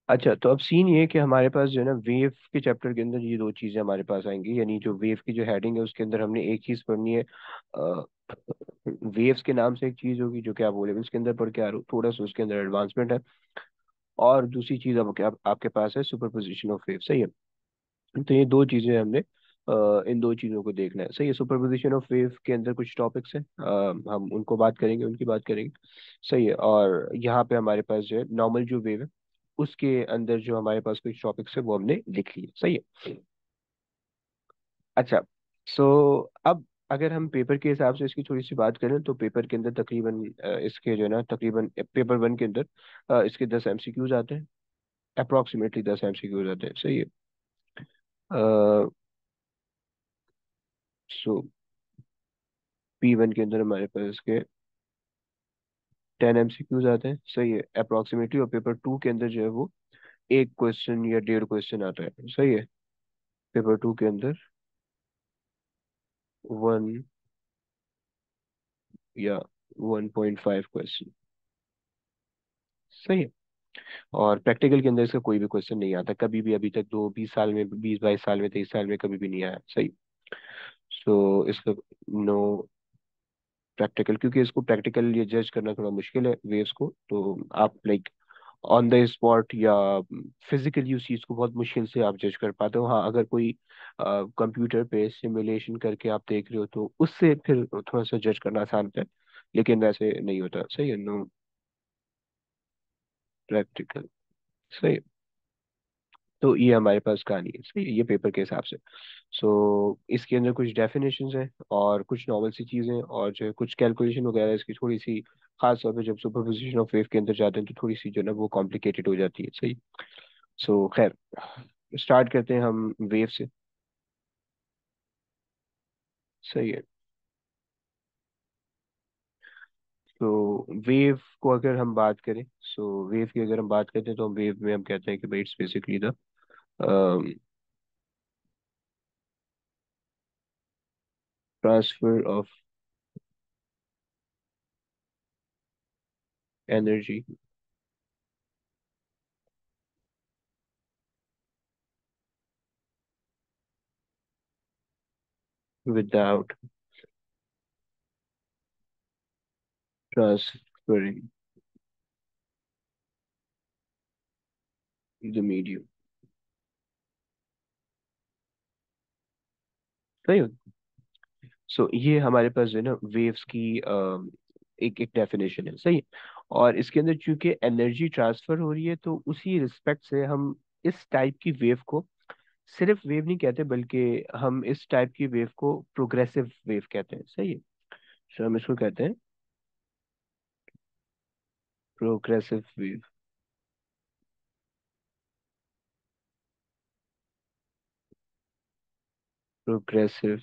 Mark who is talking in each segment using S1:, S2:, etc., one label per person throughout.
S1: अच्छा, तो अब सीन ये है कि हमारे पास जो है ना, वेव के चैप्टर के अंदर ये दो चीजें हमारे पास आएंगी। यानी जो वेव की जो हेडिंग है उसके अंदर हमने एक चीज पढ़नी है। वेव्स के नाम से एक चीज होगी जो कि आप ओ लेवल्स के अंदर पढ़ के आ रहे हो, थोड़ा सा उसके अंदर एडवांसमेंट है। और दूसरी चीज अब आपके पास है सुपरपोजिशन ऑफ वेव, सही है। तो ये दो चीजें हमने इन दो चीजों को देखना है, सही है। सुपरपोजिशन ऑफ वेव के अंदर कुछ टॉपिक्स हैं, हम उनको बात करेंगे, उनकी बात करेंगे, सही है। और यहाँ पे हमारे पास जो है नॉर्मल जो वेव है उसके अंदर जो हमारे पास कुछ टॉपिक्स है वो हमने लिख लिए, सही है। अच्छा, सो अब अगर हम पेपर के हिसाब से इसकी थोड़ी सी बात करें तो पेपर के अंदर तकरीबन इसके जो है ना, तकरीबन पेपर वन के अंदर इसके 10 MCQs आते हैं। अप्रोक्सीमेटली 10 MCQs आते हैं, सही है। सो P1 के अंदर हमारे पास इसके 10 MCQs आते हैं, सही है, अप्रोक्सीमेटली। और पेपर टू के अंदर जो है वो एक क्वेश्चन या डेढ़ क्वेश्चन आता है, सही है। पेपर टू के अंदर 1 या 1.5 क्वेश्चन, सही है। और प्रैक्टिकल के अंदर इसका कोई भी क्वेश्चन नहीं आता कभी भी, अभी तक दो 20 साल में, 20 22 साल में, 23 साल में कभी भी नहीं आया, सही। सो इसका नो प्रैक्टिकल, क्योंकि इसको प्रैक्टिकल ये जज करना थोड़ा मुश्किल है वेव्स को, तो आप लाइक ऑन द स्पॉट या फिजिकली उस चीज को बहुत मुश्किल से आप जज कर पाते हो। हाँ, अगर कोई कंप्यूटर पे सिमुलेशन करके आप देख रहे हो तो उससे फिर थोड़ा सा जज करना आसान होता है, लेकिन वैसे नहीं होता, सही है। नो प्रैक्टिकल, सही। तो ये हमारे पास कहानी है, सही है, ये पेपर के हिसाब से। सो इसके अंदर कुछ डेफिनेशंस हैं और कुछ नॉर्मल सी चीज़ें, और जो है कुछ कैलकुलेशन वगैरह इसकी थोड़ी सी, खास तौर पे जब सुपरपोजिशन ऑफ वेव के अंदर जाते हैं तो थोड़ी सी जो है ना वो कॉम्प्लिकेटेड हो जाती है, सही। सो खैर, स्टार्ट करते हैं हम वेव से, सही है। तो वेव को अगर हम बात करें, सो वेव की अगर हम बात करते हैं तो हम वेव में हम कहते हैं कि भाई it's basically the transfer of energy without transferring the medium, सही। सो ये हमारे पास जो है ना वेव्स की एक एक डेफिनेशन है, सही है। और इसके अंदर चूंकि एनर्जी ट्रांसफर हो रही है तो उसी रिस्पेक्ट से हम इस टाइप की वेव को सिर्फ वेव नहीं कहते, बल्कि हम इस टाइप की वेव को प्रोग्रेसिव वेव कहते हैं, सही है। सो हम इसको कहते हैं प्रोग्रेसिव वेव, प्रोग्रेसिव,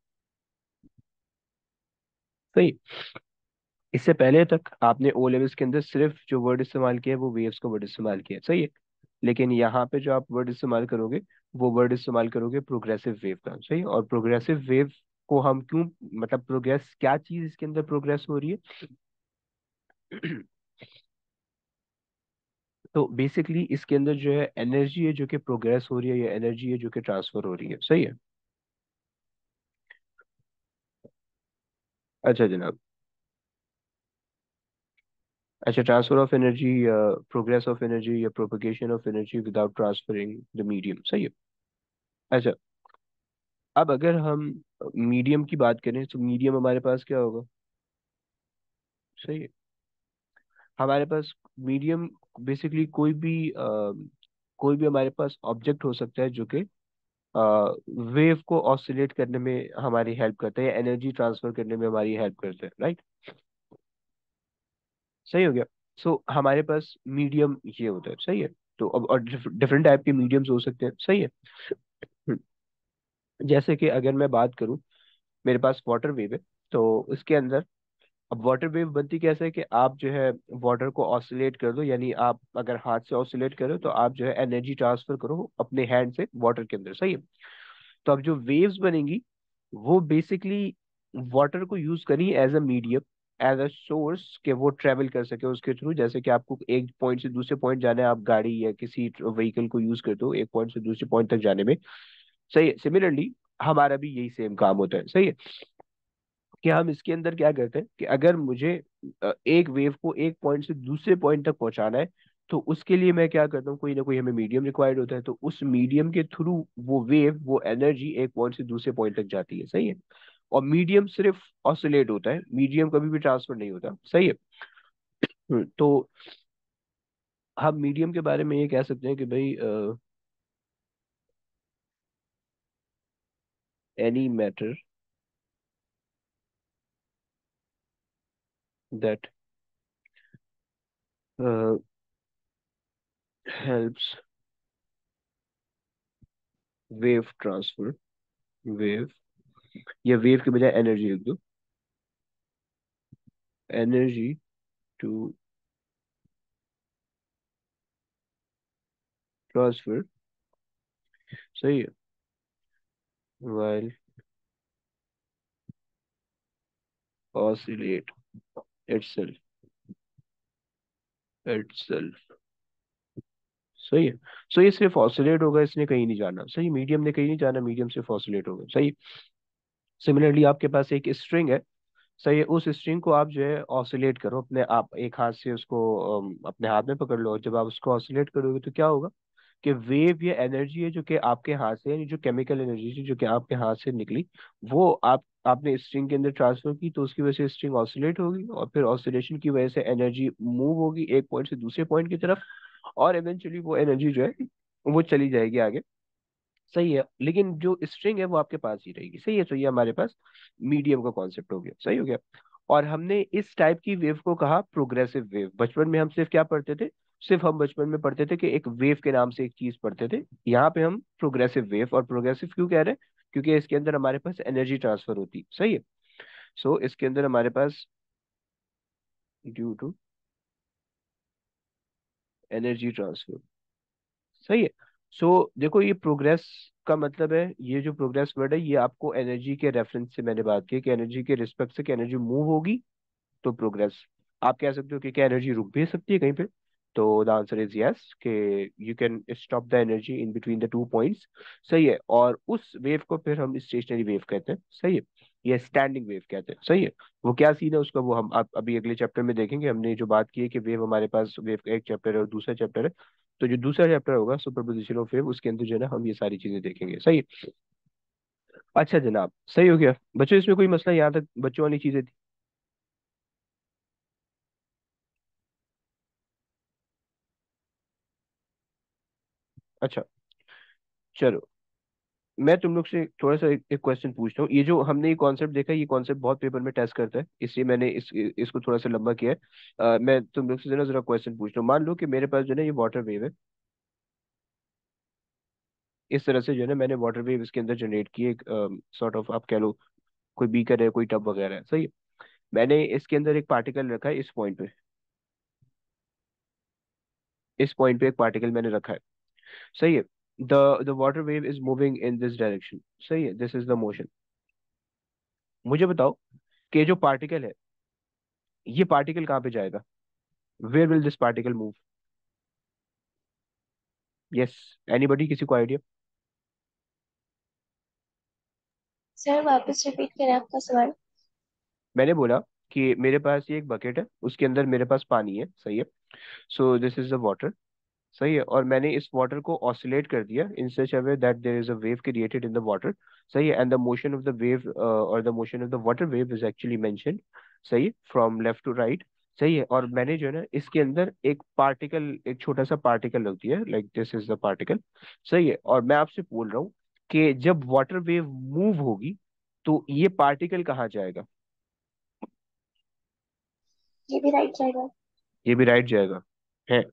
S1: सही। इससे पहले तक आपने ओ लेवल्स के अंदर सिर्फ जो वर्ड इस्तेमाल किया है वो वेव्स का वर्ड इस्तेमाल किया है, सही है। लेकिन यहाँ पे जो आप वर्ड इस्तेमाल करोगे वो वर्ड इस्तेमाल करोगे प्रोग्रेसिव वेव का, सही। और प्रोग्रेसिव वेव को हम क्यों, मतलब प्रोग्रेस क्या चीज इसके अंदर प्रोग्रेस हो रही है। तो बेसिकली इसके अंदर जो है एनर्जी है जो कि प्रोग्रेस हो रही है, या एनर्जी है जो कि ट्रांसफर हो रही है, सही है। अच्छा जनाब। अच्छा, ट्रांसफर ऑफ एनर्जी या प्रोग्रेस ऑफ एनर्जी या propagation of energy without transferring the medium, सही है। अच्छा, अब अगर हम मीडियम की बात करें तो मीडियम हमारे पास क्या होगा, सही है। हमारे पास मीडियम बेसिकली कोई भी हमारे पास ऑब्जेक्ट हो सकता है जो कि वेव को ऑसिलेट करने में हमारी हेल्प करता है या एनर्जी ट्रांसफर करने में हमारी हेल्प करता है, राइट। सही हो गया। सो हमारे पास मीडियम ये होता है, सही है। तो अब और डिफरेंट टाइप के मीडियम्स हो सकते हैं, सही है। जैसे कि अगर मैं बात करूं, मेरे पास वाटर वेव है, तो इसके अंदर अब वाटर वेव बनती कैसे है कि आप जो है वाटर को ऑसिलेट कर दो, यानी आप अगर हाथ से ऑसिलेट करो तो आप जो है एनर्जी ट्रांसफर करो अपने हैंड से वाटर के अंदर, सही है। तो अब जो वेव्स बनेंगी वो बेसिकली वाटर को यूज करी as a medium, as a source कि वो ट्रेवल कर सके उसके थ्रू। जैसे कि आपको एक पॉइंट से दूसरे पॉइंट जाना है, आप गाड़ी या किसी व्हीकल को यूज करते हो एक पॉइंट से दूसरे पॉइंट तक जाने में। सही है, सिमिलरली हमारा भी यही सेम काम होता है। सही है, कि हम इसके अंदर क्या करते हैं कि अगर मुझे एक वेव को एक पॉइंट से दूसरे पॉइंट तक पहुंचाना है, तो उसके लिए मैं क्या करता हूँ, कोई ना कोई हमें मीडियम रिक्वायर्ड होता है, तो उस मीडियम के थ्रू वो वेव, वो एनर्जी एक पॉइंट से दूसरे पॉइंट तक जाती है। सही है, और मीडियम सिर्फ ऑसिलेट होता है, मीडियम कभी भी ट्रांसफर नहीं होता। सही है। तो हम मीडियम के बारे में ये कह सकते हैं कि भाई any matter that helps wave transfer, wave, या वेव के बजाय एनर्जी लिख दो, एनर्जी टू ट्रांसफर। सही है, while oscillate itself, itself। सही है। सो ये सिर्फ ऑसिलेट होगा, इसने कहीं नहीं जाना। सही, मीडियम ने कहीं नहीं जाना, मीडियम सिर्फ ऑसिलेट होगा। सही। सिमिलरली आपके पास एक स्ट्रिंग है। सही है, उस स्ट्रिंग को आप जो है ऑसिलेट करो अपने आप, एक हाथ से उसको अपने हाथ में पकड़ लो, और जब आप उसको ऑसिलेट करोगे तो क्या होगा कि वेव या एनर्जी है जो कि आपके हाथ से, यानी जो केमिकल एनर्जी है जो कि आपके हाथ से निकली, वो आपने स्ट्रिंग के अंदर ट्रांसफर की, तो उसकी वजह से स्ट्रिंग ऑसिलेट होगी, और फिर ऑसिलेशन की वजह से एनर्जी मूव होगी एक पॉइंट से दूसरे पॉइंट की तरफ, और इवेंचुअली वो एनर्जी जो है वो चली जाएगी आगे। सही है, लेकिन जो स्ट्रिंग है वो आपके पास ही रहेगी। सही है, तो ये हमारे पास मीडियम का कॉन्सेप्ट हो गया। सही हो गया। और हमने इस टाइप की वेव को कहा प्रोग्रेसिव वेव। बचपन में हम सिर्फ क्या पढ़ते थे, सिर्फ हम बचपन में पढ़ते थे कि एक वेव के नाम से एक चीज पढ़ते थे। यहाँ पे हम प्रोग्रेसिव वेव, और प्रोग्रेसिव क्यों कह रहे हैं, क्योंकि इसके अंदर हमारे पास एनर्जी ट्रांसफर होती। सही है। सो इसके अंदर हमारे पास ड्यू टू एनर्जी ट्रांसफर। सही है। सो देखो, ये प्रोग्रेस का मतलब है, ये जो प्रोग्रेस वर्ड है ये आपको एनर्जी के रेफरेंस से मैंने बात की कि एनर्जी के रिस्पेक्ट से कि एनर्जी मूव होगी तो प्रोग्रेस। आप कह सकते हो कि क्या एनर्जी रुक भी सकती है कहीं पे, तो द आंसर इज यस, कि you can stop the energy in between the two points. सही है, और उस वेव को फिर हम स्टेशनरी वेव कहते हैं। सही है, या स्टैंडिंग वेव कहते हैं। सही है। वो क्या सीन है उसका, वो हम अभी अगले चैप्टर में देखेंगे। हमने जो बात की है कि वेव, हमारे पास वेव का एक चैप्टर है और दूसरा चैप्टर है, तो जो दूसरा चैप्टर होगा सुपरपोजिशन ऑफ वेव, उसके अंदर जो है ना हम ये सारी चीजें देखेंगे। सही है। अच्छा जनाब, सही हो गया बच्चों, इसमें कोई मसला यहाँ तक बच्चों वाली चीजें थी? अच्छा, चलो मैं तुम लोग से थोड़ा सा एक क्वेश्चन पूछता हूँ। ये जो हमने ये कॉन्सेप्ट देखा है, ये कॉन्सेप्ट बहुत पेपर में टेस्ट करता है, इसलिए मैंने इसको थोड़ा सा लंबा किया है। मैं तुम लोग से जो है ना जरा क्वेश्चन पूछता हूँ। मान लो कि मेरे पास जो है ना ये वाटर वेव है, इस तरह से जो है ना मैंने वाटर वेव इसके अंदर जनरेट की, एक सॉर्ट ऑफ आप कह लो कोई बीकर है, कोई टब वगैरह है। सही है। मैंने इसके अंदर एक पार्टिकल रखा है इस पॉइंट पे, इस पॉइंट पे एक पार्टिकल मैंने रखा है। सही है। The water wave is moving in this direction. सही है, दिस इज द मोशन। मुझे बताओ कि जो पार्टिकल है, ये पार्टिकल कहाँ पे जाएगा, where will this particle move? Yes, anybody, किसी को आइडिया?
S2: सर वापस रिपीट करें आपका सवाल।
S1: मैंने बोला कि मेरे पास ये एक बकेट है, उसके अंदर मेरे पास पानी है। सही है। So this is the water. सही है, और मैंने इस वाटर को ऑसिलेट कर दिया in such a way that there is a wave created in the water. सही है, and the motion of the wave और the motion of the water wave is actually mentioned. सही है, फ्रॉम लेफ्ट टू राइट। सही है, और मैंने जो है ना इसके अंदर एक पार्टिकल, एक छोटा सा पार्टिकल रख दिया, like this is the particle. सही है, और मैं आपसे बोल रहा हूँ कि जब वाटर वेव मूव होगी तो ये पार्टिकल कहाँ जाएगा?
S2: ये भी राइट जाएगा।
S1: ये भी राइट जाएगा है?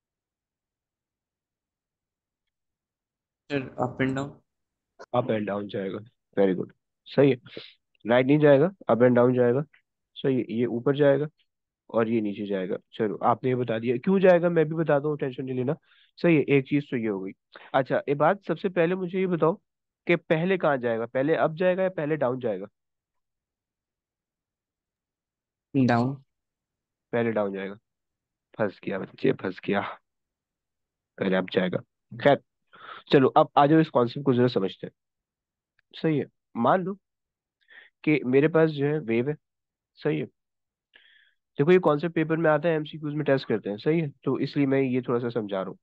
S3: Sir up and down.
S1: Up and down जाएगा। Very good. सही है, राइट नहीं जाएगा, अप एंड डाउन जाएगा। सही है, ये ऊपर जाएगा और ये नीचे जाएगा। चलो आपने ये बता दिया क्यों जाएगा, मैं भी बता दूं, टेंशन नहीं लेना। सही है, एक चीज तो ये हो गई। अच्छा, ये बात सबसे पहले मुझे ये बताओ कि पहले कहाँ जाएगा, पहले अप जाएगा या पहले डाउन जाएगा?
S3: डाउन।
S1: पहले डाउन जाएगा। फंस गया बच्चे, फंस गया। पहले अप जाएगा। खैर, चलो अब आ जाओ, इस कॉन्सेप्ट को जरा समझते हैं। सही है। मान लो कि मेरे पास जो है वेव है। सही है। देखो, ये कॉन्सेप्ट पेपर में आता है, एमसीक्यूज में टेस्ट करते हैं। सही है, तो इसलिए मैं ये थोड़ा सा समझा रहा हूँ।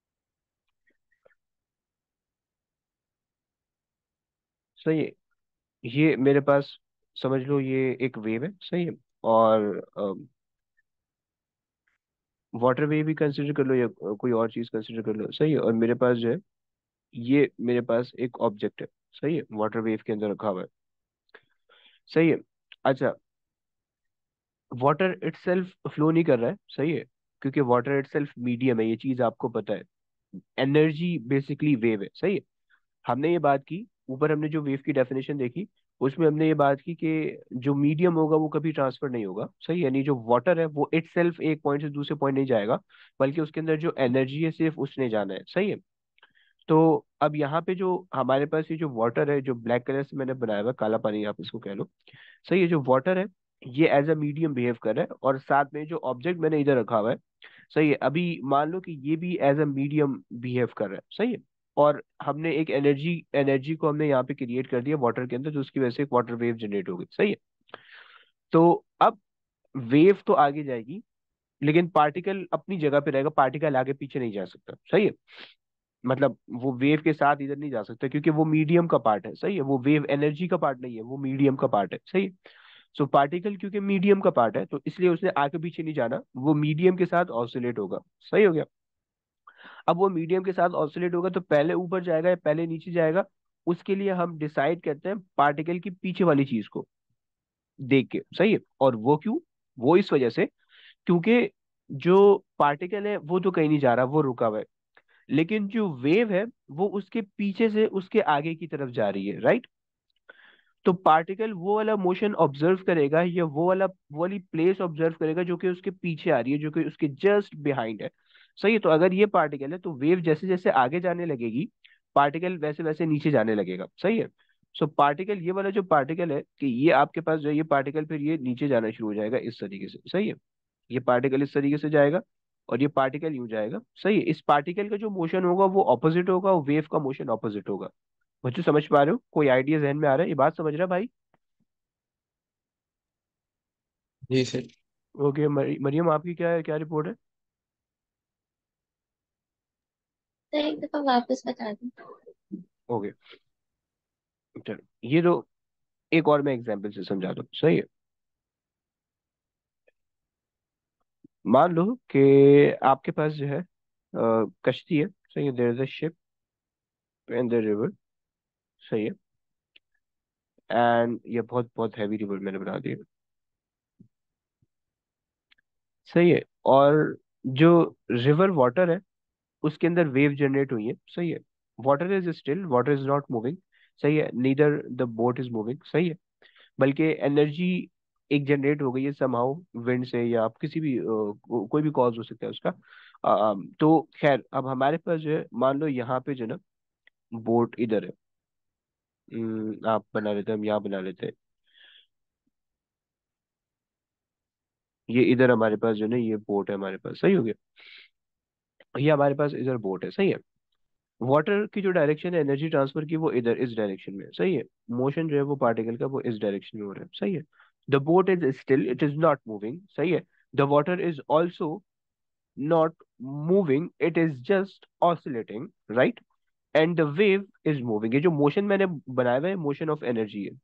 S1: सही है। ये मेरे पास, समझ लो ये एक वेव है। सही है। और वाटर वेव भी कंसिडर कर लो, या कोई और चीज कंसिडर कर लो। सही है। और मेरे पास जो है, ये मेरे पास एक ऑब्जेक्ट है। सही है, वाटर वेव के अंदर रखा हुआ है। सही है। अच्छा, वाटर इटसेल्फ फ्लो नहीं कर रहा है। सही है। क्योंकि वाटर इटसेल्फ मीडियम है, ये चीज आपको पता है। एनर्जी बेसिकली वेव है। सही है। हमने ये बात की, ऊपर हमने जो वेव की डेफिनेशन देखी, उसमें हमने ये बात की कि जो मीडियम होगा वो कभी ट्रांसफर नहीं होगा। सही, यानी जो वाटर है वो इटसेल्फ एक पॉइंट से दूसरे पॉइंट नहीं जाएगा, बल्कि उसके अंदर जो एनर्जी है सिर्फ उसने जाना है। सही है। तो अब यहाँ पे जो हमारे पास ये जो वाटर है, जो ब्लैक कलर से मैंने बनाया हुआ है, काला पानी आप इसको कह लो। सही है। जो वाटर है, ये एज अ मीडियम बिहेव कर रहा है, और साथ में जो ऑब्जेक्ट मैंने इधर रखा हुआ है, सही है, अभी मान लो कि ये भी एज अ मीडियम बिहेव कर रहा है। सही है। और हमने एक एनर्जी एनर्जी को हमने यहाँ पे क्रिएट कर दिया वाटर के अंदर, जो उसकी वजह से एक वाटर वेव जनरेट होगी। सही है। तो अब वेव तो आगे जाएगी, लेकिन पार्टिकल अपनी जगह पे रहेगा, पार्टिकल आगे पीछे नहीं जा सकता। सही है। मतलब वो वेव के साथ इधर नहीं जा सकता, क्योंकि वो मीडियम का पार्ट है। सही है। वो वेव एनर्जी का पार्ट नहीं है, वो मीडियम का पार्ट है। सही है। सो पार्टिकल क्योंकि मीडियम का पार्ट है, तो इसलिए उसने आगे पीछे नहीं जाना, वो मीडियम के साथ ऑसिलेट होगा। सही हो गया। अब वो मीडियम के साथ ऑसिलेट होगा, तो पहले ऊपर जाएगा या पहले नीचे जाएगा, उसके लिए हम डिसाइड करते हैं पार्टिकल की पीछे वाली चीज को देख के। सही है। और वो क्यों? वो इस वजह से, क्योंकि जो पार्टिकल है वो तो कहीं नहीं जा रहा, वो रुका हुआ है। लेकिन जो वेव है, वो उसके पीछे से उसके आगे की तरफ जा रही है। राइट। तो पार्टिकल वो वाला मोशन ऑब्जर्व करेगा, या वो वाली प्लेस ऑब्जर्व करेगा जो कि उसके पीछे आ रही है, जो कि उसके जस्ट बिहाइंड है। सही है। तो अगर ये पार्टिकल है, तो वेव जैसे जैसे आगे जाने लगेगी, पार्टिकल वैसे वैसे नीचे जाने लगेगा। सही है। सो पार्टिकल, ये वाला जो पार्टिकल है, कि ये आपके पास जो है, ये पार्टिकल फिर ये नीचे जाना शुरू हो जाएगा इस तरीके से। सही है। ये पार्टिकल इस तरीके से जाएगा, और ये पार्टिकल यूं जाएगा। सही है। इस पार्टिकल का जो मोशन होगा वो ऑपोजिट होगा, और वेव का मोशन ऑपोजिट होगा। बच्चों समझ पा रहे हो? कोई आइडिया जहन में आ रहा है? ये बात समझ रहा है भाई?
S3: जी सर।
S1: ओके, मरियम आपकी क्या है, क्या रिपोर्ट है?
S2: सर एक दफा वापस बता दूं?
S1: ओके, चलो ये तो एक और मैं एग्जांपल से समझा दूं। सही है। मान लो कि आपके पास जो है कश्ती है। सही है। There is a ship in the river. सही है। एंड ये बहुत बहुत हैवी रिवर मैंने बना दी है। सही है। और जो रिवर वाटर है, उसके अंदर वेव जनरेट हुई है। सही है। Water is still, water is not moving. सही है। Neither the boat is moving. सही है। बल्कि एनर्जी एक जनरेट हो गई है समहाउ, विंड से, या आप किसी भी कोई भी कॉज हो सकता है उसका। तो खैर, अब हमारे पास जो है, मान लो यहाँ पे जो है ना, बोट इधर है। आप बना लेते हैं, हम यहाँ बना लेते हैं। ये इधर हमारे पास जो है ना, ये बोट है हमारे पास। सही हो गया। ये हमारे पास इधर बोट है। सही है। वाटर की जो डायरेक्शन है एनर्जी ट्रांसफर की, वो इधर इस डायरेक्शन में है। सही है। मोशन जो है वो पार्टिकल का, वो इस डायरेक्शन में हो रहा है। सही है। The boat is still, it is not moving. सही है। The water is also not moving, it is just oscillating, right? And the wave is moving। ये जो मोशन मैंने बनाया हुआ है, मोशन ऑफ एनर्जी है,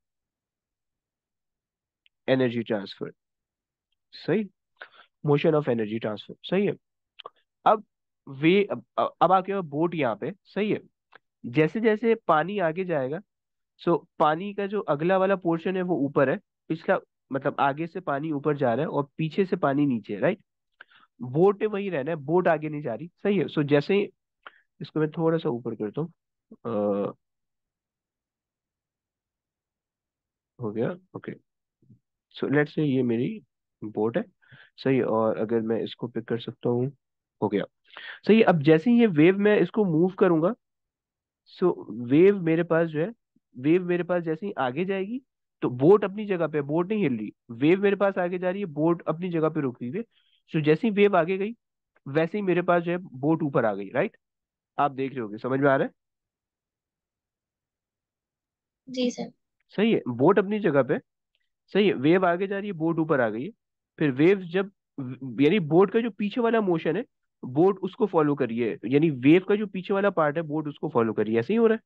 S1: एनर्जी ट्रांसफर। सही। Motion of energy transfer. सही है। अब अब आके बोट यहाँ पे। सही है। जैसे जैसे पानी आगे जाएगा, सो पानी का जो अगला वाला पोर्शन है वो ऊपर है, पिछला, मतलब आगे से पानी ऊपर जा रहा है और पीछे से पानी नीचे। राइट। बोट ने वही रहना है, बोट आगे नहीं जा रही। सही है। सो जैसे ही इसको मैं थोड़ा सा ऊपर करता हूँ, हो गया। ओके। सो लेट्स से ये मेरी बोट है। सही है। और अगर मैं इसको पिक कर सकता हूँ, हो गया। सही है। अब जैसे ही ये वेव मैं इसको मूव करूंगा, सो वेव मेरे पास जो है, वेव मेरे पास जैसे ही आगे जाएगी, तो बोट अपनी जगह पे, बोट नहीं हिल रही, वेव मेरे पास आगे जा रही है, बोट अपनी जगह पे रुकी हुई है। सो जैसे ही वेव आगे गई, वैसे ही मेरे पास जो है बोट ऊपर आ गई, राइट? आप देख रहे होगे, समझ में आ रहा है?
S2: जी सर।
S1: सही है, बोट अपनी जगह पे, सही है, वेव आगे जा रही है, बोट ऊपर आ गई है। फिर वेव जब, यानी बोट का जो पीछे वाला मोशन है, बोट उसको फॉलो करिए, यानी वेव का जो पीछे वाला पार्ट है, बोट उसको फॉलो करिए, ऐसे ही हो रहा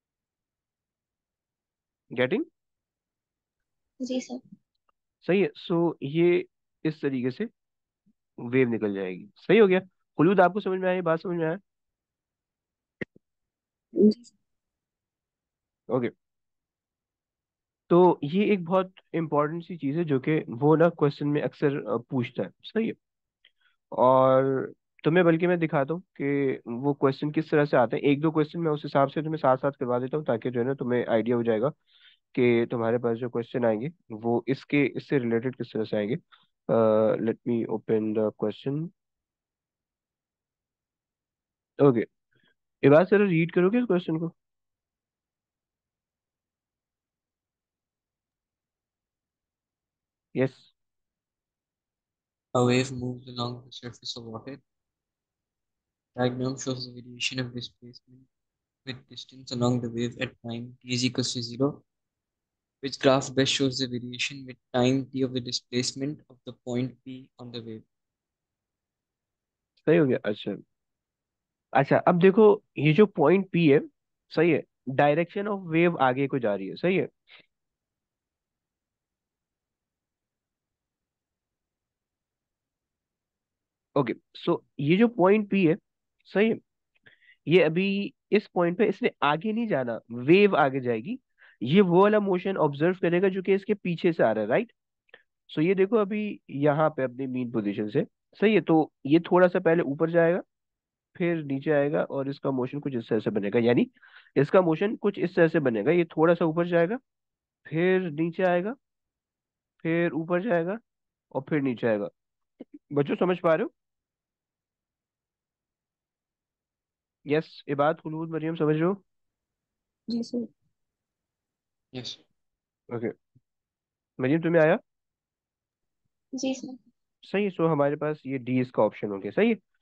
S1: है। गेटिंग?
S2: जी सर।
S1: सही है। सो ये इस तरीके से वेव निकल जाएगी। सही हो गया। खुलूद, आपको समझ में आया, ये बात समझ में आया?
S2: जी सर।
S1: ओके। तो ये एक बहुत इंपॉर्टेंट सी चीज है जो कि वो ना क्वेश्चन में अक्सर पूछता है। सही है। और तुम्हें बल्कि मैं दिखाता हूँ कि वो क्वेश्चन किस तरह से आते हैं। एक दो क्वेश्चन मैं उस हिसाब से तुम्हें साथ साथ करवा देता हूँ, ताकि जो है ना तुम्हें आइडिया हो जाएगा कि तुम्हारे पास जो क्वेश्चन आएंगे वो इससे रिलेटेड किस तरह से आएंगे। Let me open the question. Okay. ये बात जरा रीड करोगे इस क्वेश्चन को? Yes.
S3: A wave moves along the surface of water. Diagram shows the variation of displacement with distance along the wave at time t is equals to 0. Which graph best shows the variation with time t of the displacement of the point P on the wave?
S1: सही हो गया। अच्छा। अच्छा, अब देखो, ये जो point P है, सही है, डायरेक्शन ऑफ वेव आगे को जा रही है, सही है। ओके। सो ये जो पॉइंट पी है, सही है, ये अभी इस पॉइंट पे इसने आगे नहीं जाना, वेव आगे जाएगी। ये वो वाला मोशन ऑब्जर्व करेगा जो कि इसके पीछे से आ रहा है, राइट? सो ये देखो अभी यहाँ पे अपनी मीन पोजीशन से, सही है, तो ये थोड़ा सा पहले ऊपर जाएगा, फिर नीचे आएगा, और इसका मोशन कुछ इस तरह से बनेगा, यानी इसका मोशन कुछ इस तरह से बनेगा। ये थोड़ा सा ऊपर जाएगा, फिर नीचे आएगा, फिर ऊपर जाएगा, और फिर नीचे आएगा। बच्चों, समझ पा रहे हो? यस, इबाद, खुलूद, मरियम, समझ रहे हो?
S2: जी सर।
S3: Yes.
S1: ओके। मरियम, तुम्हें आया?
S2: जी सर।
S1: सही है। सो हमारे पास ये डी इसका ऑप्शन हो गया, सही है।